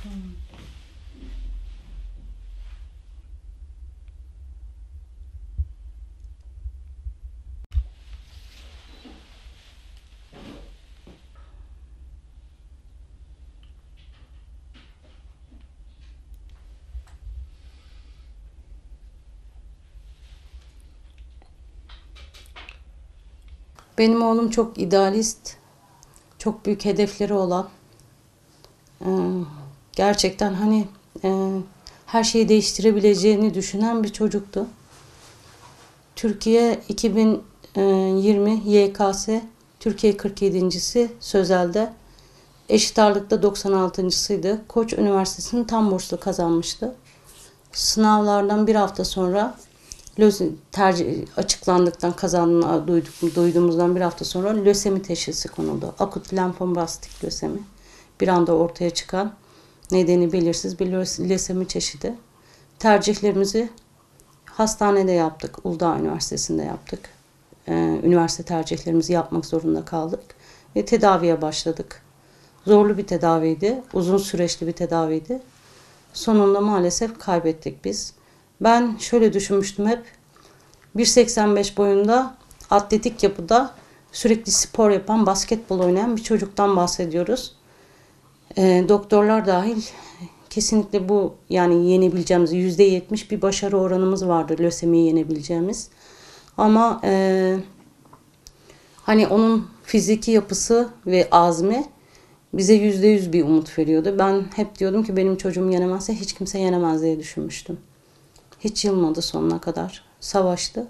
Benim oğlum çok idealist, çok büyük hedefleri olan, gerçekten her şeyi değiştirebileceğini düşünen bir çocuktu. Türkiye 2020 YKS Türkiye 47.'si Sözel'de, eşit ağırlıkta 96.'sıydı. Koç Üniversitesi'ni tam burslu kazanmıştı. Sınavlardan bir hafta sonra tercih açıklandıktan kazandığını duyduğumuzdan bir hafta sonra lösemi teşhisi konuldu. Akut lenfomblastik lösemi. Bir anda ortaya çıkan, nedeni belirsiz bir lösemi çeşidi. Tercihlerimizi hastanede yaptık. Uludağ Üniversitesi'nde yaptık. Üniversite tercihlerimizi yapmak zorunda kaldık. Ve tedaviye başladık. Zorlu bir tedaviydi. Uzun süreçli bir tedaviydi. Sonunda maalesef kaybettik biz. Ben şöyle düşünmüştüm hep. 1.85 boyunda, atletik yapıda, sürekli spor yapan, basketbol oynayan bir çocuktan bahsediyoruz. Doktorlar dahil kesinlikle bu, yani yenebileceğimiz %70 bir başarı oranımız vardı lösemiyi yenebileceğimiz. Ama onun fiziki yapısı ve azmi bize %100 bir umut veriyordu. Ben hep diyordum ki benim çocuğum yenemezse hiç kimse yenemez diye düşünmüştüm. Hiç yılmadı sonuna kadar. Savaştı.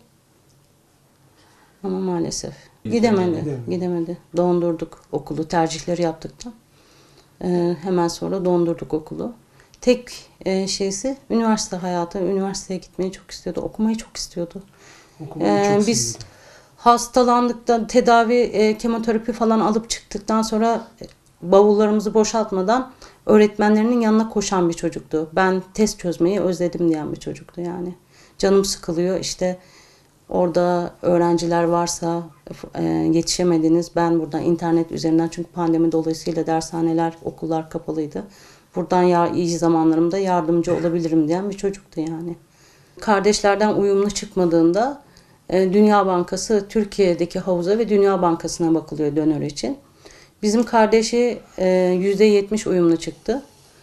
Ama maalesef gidemedi. Dondurduk okulu, tercihleri yaptıktan. Hemen sonra dondurduk okulu. Tek şeysi üniversite hayatı. Üniversiteye gitmeyi çok istiyordu. Okumayı çok istiyordu. Biz hastalandıktan, tedavi, kemoterapi falan alıp çıktıktan sonra bavullarımızı boşaltmadan öğretmenlerinin yanına koşan bir çocuktu. Ben test çözmeyi özledim diyen bir çocuktu yani. Canım sıkılıyor, işte orada öğrenciler varsa yetişemediniz. Ben buradan internet üzerinden, çünkü pandemi dolayısıyla dershaneler, okullar kapalıydı. Buradan iyi zamanlarımda yardımcı olabilirim diyen bir çocuktu yani. Kardeşlerden uyumlu çıkmadığında Dünya Bankası Türkiye'deki havuza ve Dünya Bankası'na bakılıyor donör için. Bizim kardeşi %70 uyumlu çıktı.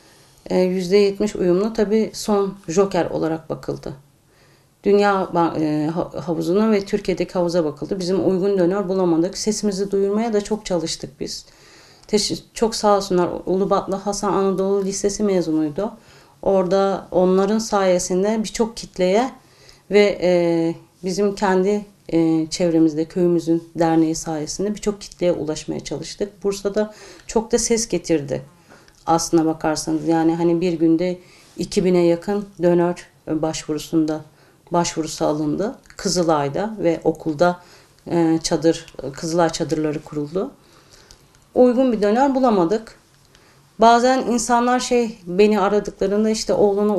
%70 uyumlu, tabii son joker olarak bakıldı. Dünya havuzuna ve Türkiye'deki havuza bakıldı. Bizim uygun donör bulamadık. Sesimizi duyurmaya da çok çalıştık biz. Çok sağ olsunlar. Ulubatlı Hasan Anadolu Lisesi mezunuydu. Orada onların sayesinde birçok kitleye ve bizim kendi çevremizde, köyümüzün derneği sayesinde birçok kitleye ulaşmaya çalıştık. Bursa'da çok da ses getirdi aslına bakarsanız. Yani bir günde 2000'e yakın donör başvurusu alındı. Kızılay'da ve okulda Kızılay çadırları kuruldu. Uygun bir donör bulamadık. Bazen insanlar beni aradıklarında, işte oğluna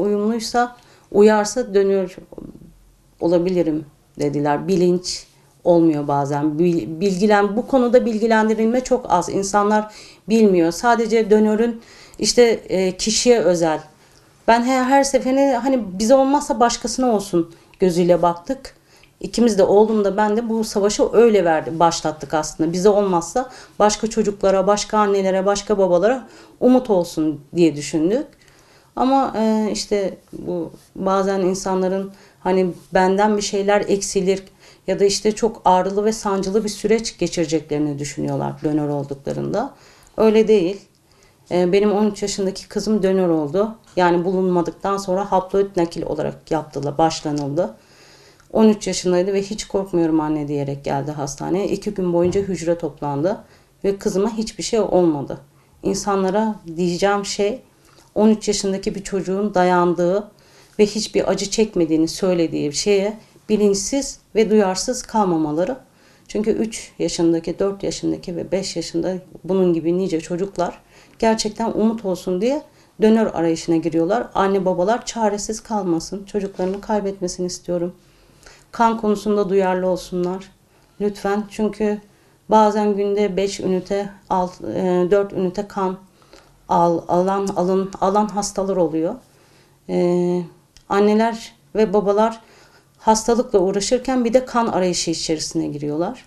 uyarsa donör olabilirim dediler. Bilinç olmuyor bazen. Bu konuda bilgilendirilme çok az. İnsanlar bilmiyor. Sadece donörün kişiye özel. Ben her seferinde bize olmazsa başkasına olsun gözüyle baktık. İkimiz de, oğlum da ben de, bu savaşı öyle başlattık aslında. Bize olmazsa başka çocuklara, başka annelere, başka babalara umut olsun diye düşündük. Ama bu bazen insanların benden bir şeyler eksilir ya da çok ağrılı ve sancılı bir süreç geçireceklerini düşünüyorlar donör olduklarında. Öyle değil. Benim 13 yaşındaki kızım donör oldu. Yani bulunmadıktan sonra haploid nakil olarak başlanıldı. 13 yaşındaydı ve hiç korkmuyorum anne diyerek geldi hastaneye. 2 gün boyunca hücre toplandı ve kızıma hiçbir şey olmadı. İnsanlara diyeceğim 13 yaşındaki bir çocuğun dayandığı ve hiçbir acı çekmediğini söylediği bir şeye bilinçsiz ve duyarsız kalmamaları. Çünkü 3 yaşındaki, 4 yaşındaki ve 5 yaşında bunun gibi nice çocuklar gerçekten umut olsun diye donör arayışına giriyorlar. Anne babalar çaresiz kalmasın. Çocuklarını kaybetmesini istiyorum. Kan konusunda duyarlı olsunlar. Lütfen, çünkü bazen günde 5 ünite, 4 ünite kan alan hastalar oluyor. Anneler ve babalar hastalıkla uğraşırken bir de kan arayışı içerisine giriyorlar.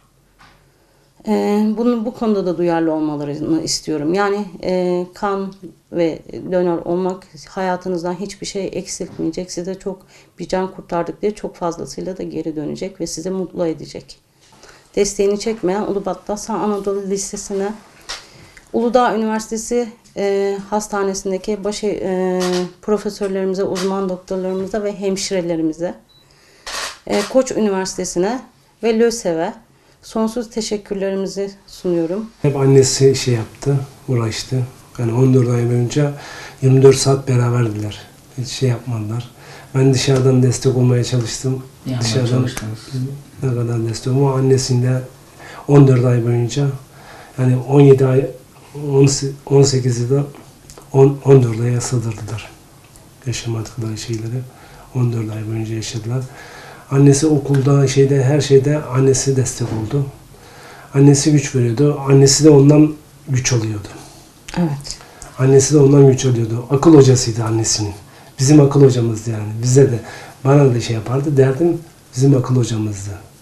Bu konuda da duyarlı olmalarını istiyorum. Yani kan ve donör olmak hayatınızdan hiçbir şey eksiltmeyecek. Size çok bir can kurtardık diye çok fazlasıyla da geri dönecek ve sizi mutlu edecek. Desteğini çekmeyen Ulubatlı Hasan Anadolu Lisesi'ne, Uludağ Üniversitesi Hastanesi'ndeki profesörlerimize, uzman doktorlarımıza ve hemşirelerimize, Koç Üniversitesi'ne ve LÖSEV'e sonsuz teşekkürlerimizi sunuyorum. Hep annesi şey yaptı, uğraştı. Yani 14 ay boyunca 24 saat beraberdiler. Hiç şey yapmadılar. Ben dışarıdan destek olmaya çalıştım. Dışarıdan ne kadar destek olma. Annesinde 14 ay boyunca, yani 17 ay, 18'i de 14 aya sığdırdılar. Yaşamadıkları şeyleri 14 ay boyunca yaşadılar. Annesi okulda, her şeyde annesi destek oldu. Annesi güç veriyordu. Annesi de ondan güç alıyordu. Evet. Annesi de ondan güç alıyordu. Akıl hocasıydı annesinin. Bizim akıl hocamızdı yani. Bize de, bana da şey yapardı. Derdim bizim akıl hocamızdı.